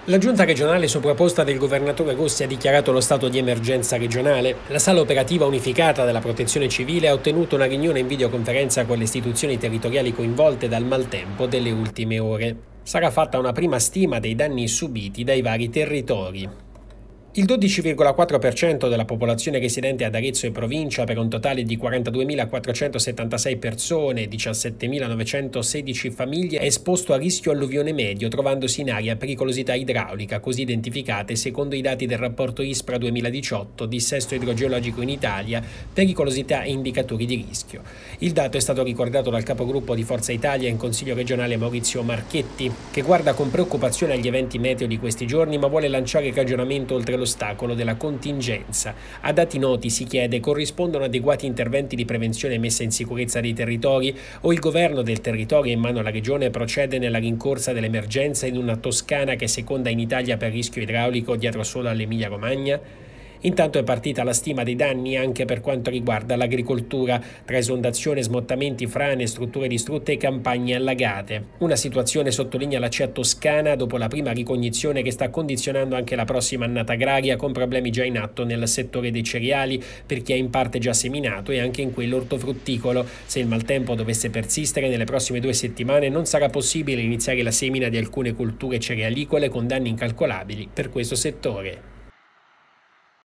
La giunta regionale sovrapposta del governatore Rossi ha dichiarato lo stato di emergenza regionale. La sala operativa unificata della Protezione Civile ha ottenuto una riunione in videoconferenza con le istituzioni territoriali coinvolte dal maltempo delle ultime ore. Sarà fatta una prima stima dei danni subiti dai vari territori. Il 12,4% della popolazione residente ad Arezzo e provincia, per un totale di 42.476 persone e 17.916 famiglie, è esposto a rischio alluvione medio, trovandosi in area a pericolosità idraulica, così identificate secondo i dati del rapporto ISPRA 2018, dissesto idrogeologico in Italia, pericolosità e indicatori di rischio. Il dato è stato ricordato dal capogruppo di Forza Italia in Consiglio regionale Maurizio Marchetti, che guarda con preoccupazione agli eventi meteo di questi giorni, ma vuole lanciare il ragionamento oltre l'ostacolo della contingenza. A dati noti, si chiede, corrispondono adeguati interventi di prevenzione e messa in sicurezza dei territori o il governo del territorio in mano alla regione procede nella rincorsa dell'emergenza in una Toscana che è seconda in Italia per rischio idraulico dietro solo all'Emilia Romagna? Intanto è partita la stima dei danni anche per quanto riguarda l'agricoltura, tra esondazioni, smottamenti, frane, strutture distrutte e campagne allagate. Una situazione, sottolinea la CEA toscana, dopo la prima ricognizione, che sta condizionando anche la prossima annata agraria, con problemi già in atto nel settore dei cereali per chi è in parte già seminato e anche in quello ortofrutticolo. Se il maltempo dovesse persistere nelle prossime 2 settimane non sarà possibile iniziare la semina di alcune colture cerealicole con danni incalcolabili per questo settore.